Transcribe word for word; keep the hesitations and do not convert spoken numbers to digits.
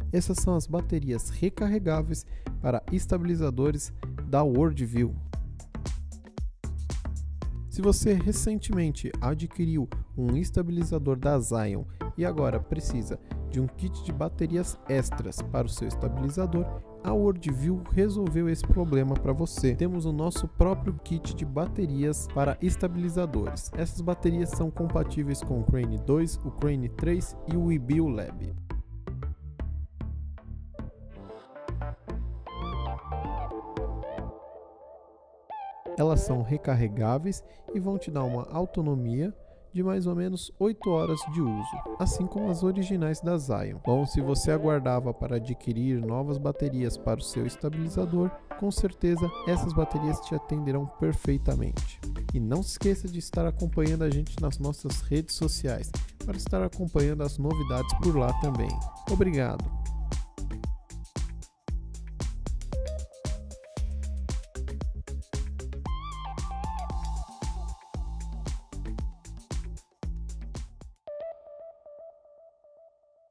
Essas são as baterias recarregáveis para estabilizadores da Worldview. Se você recentemente adquiriu um estabilizador da Zion e agora precisa de um kit de baterias extras para o seu estabilizador, a Worldview resolveu esse problema para você. Temos o nosso próprio kit de baterias para estabilizadores. Essas baterias são compatíveis com o Crane dois, o Crane três e o Webuild Lab. Elas são recarregáveis e vão te dar uma autonomia de mais ou menos oito horas de uso, assim como as originais da Zion. Bom, se você aguardava para adquirir novas baterias para o seu estabilizador, com certeza essas baterias te atenderão perfeitamente. E não se esqueça de estar acompanhando a gente nas nossas redes sociais, para estar acompanhando as novidades por lá também. Obrigado!